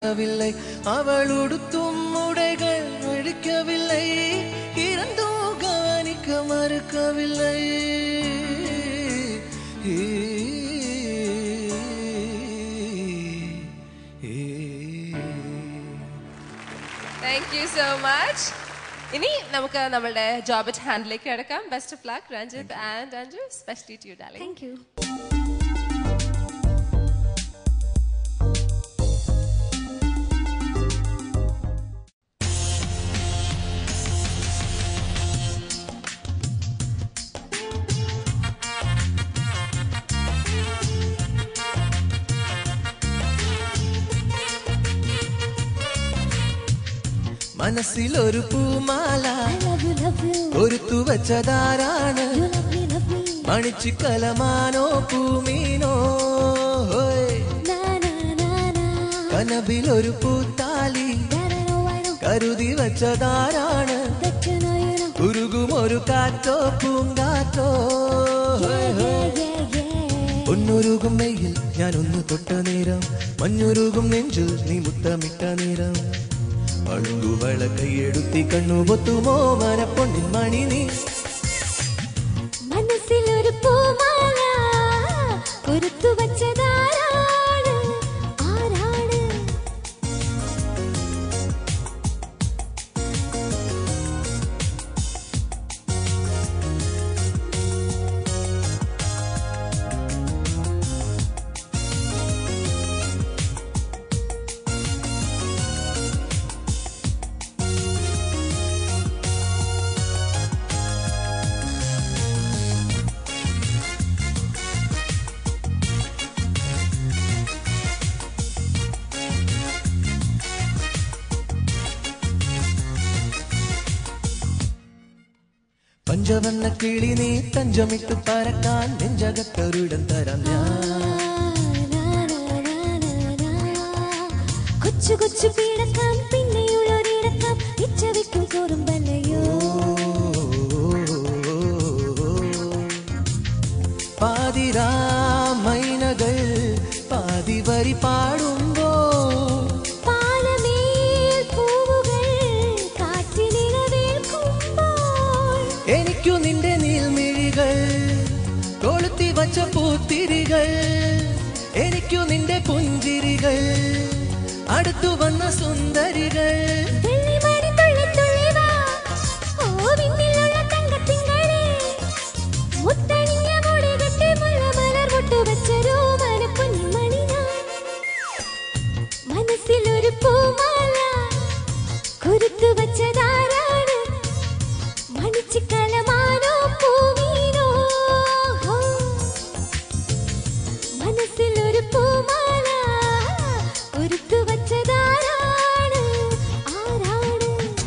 அவள் உடுத்தும் உடைகள் அழிக்கவில்லை, இறந்தோ கவனிக்க மறுக்கவில்லை. Thank you so much. ഇനി നമുക്ക് നമ്മുടെ ജോബ് അറ്റ് ഹാൻഡിലേക്ക് കിടക്കാം. Best of luck Ranjith and Anju, specially to you darling. Thank you. മനസ്സിലൊരു പൂമാല ഒരുത്തു വെച്ചതാരാണ്? മണിച്ചിക്കലമാനോ പൂമീനോ? കനവിലൊരു പൂത്താലി കരുതി വെച്ചതാരാണ്? ഉരുകുമൊരു കാറ്റോ പൂങ്കാറ്റോ? ഒന്നുരുകും വെയിൽ ഞാനൊന്ന് തൊട്ട നേരം, മഞ്ഞുരുകും നെഞ്ചിൽ നീ മുത്തമിട്ട നേരം, അഴുകുവള കൈയെടുത്തി കണ്ണു പൊത്തുമോ മനപ്പൊന്നിൻ മണി നീ. മനസ്സിലൊരു പൂമാല കൊരുത്തു വച്ചതാരാണ്? ആരാണ്? പഞ്ചവന്ന കിളി നീ തഞ്ചമിട്ട് പറക്കാൻ നെഞ്ചകത്തൊരിടം തരാം ഞാൻ. കൊച്ചു കൊച്ചു പീടക്കാം പിന്നെയുള്ളൊരിടക്കാം ഇച്ചവയ്ക്കും കുറുമ്പല്ലയോ. പാതിരാ മൈനകൾ പാതി വരി പാടുമ്പോ എനിക്കു നിന്റെ നീൽമിഴികൾ കൊളുത്തി വച്ച പൂത്തിരികൾ, എനിക്കു നിന്റെ പുഞ്ചിരികൾ അടുത്തു വന്ന സുന്ദരികൾ. മനസ്സിലൊരു പൂമാല കൊരുത്തു വച്ചതാരാണ്? മണിച്ചിക്കലമാനോ പൂമീനോ? മനസ്സിലൊരു പൂമാല കൊരുത്തു വച്ചതാരാണ്? ആരാണ്?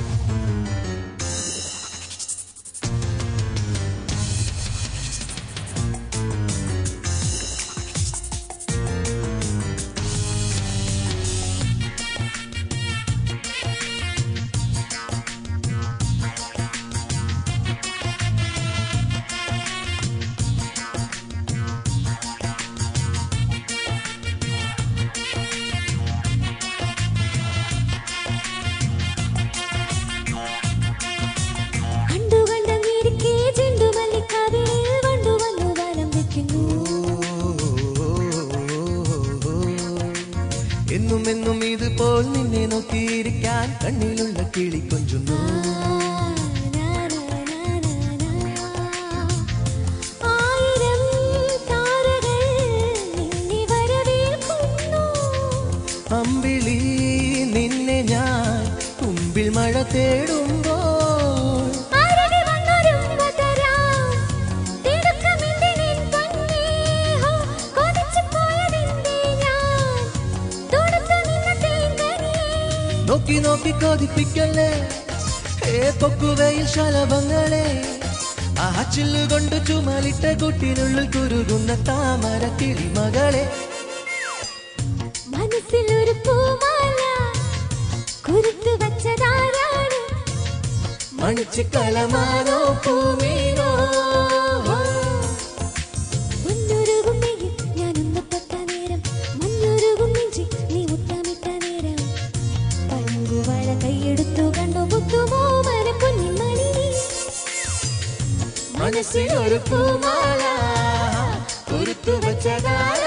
എന്നും എന്നും ഇതുപോൽ നിന്നെ നോക്കിയിരിക്കാൻ കണ്ണിലുള്ള കിളി കൊഞ്ചുന്നു. ആയിരം താരകൾ നിന്നെ വരവേൽക്കുന്നു. അമ്പിളി നിന്നെ ഞാൻ കുമ്പിൽ മഴ തേടുമ്പോൾ നോക്കി നോക്കി കൊതിപ്പിക്കല്ലേ പൊക്കുവയിൽ ശലഭങ്ങളെ, ആ ചില്ലുകൊണ്ട് ചുമലിട്ട കുട്ടിനുള്ളിൽ കുരുകുന്ന താമര കിളിമകളെ. മനസ്സിലൊരു പൂമാല കൊരുത്തു വച്ചതാരാണ്? മണിച്ചിക്കലമാനോ പൂമീനോ? ഒന്നുരുകും വെയിൽ ഞാനൊന്ന് തൊട്ട നേരം, മഞ്ഞുരുകും നെഞ്ചി നീ മുത്തമിട്ട നേരം, മനസ്സിലൊരു പൂമാല കുരുത്തു വച്ചതാരാണ്